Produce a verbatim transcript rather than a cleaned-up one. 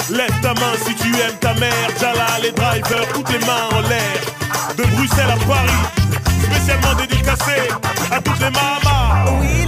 Lève ta main si tu aimes ta mère. Jala, les drivers, toutes les mains en l'air. De Bruxelles à Paris, spécialement dédicacé à toutes les mamas. Oui,